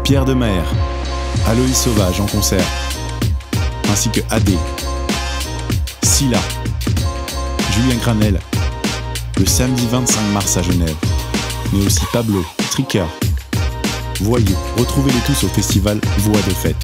Pierre Demahère, Aloïs Sauvage en concert, ainsi que Adé, Scylla, Julien Granel, le samedi 25 mars à Genève, mais aussi Pablo, Tricard, Voyou. Retrouvez-les tous au festival Voix de Fête.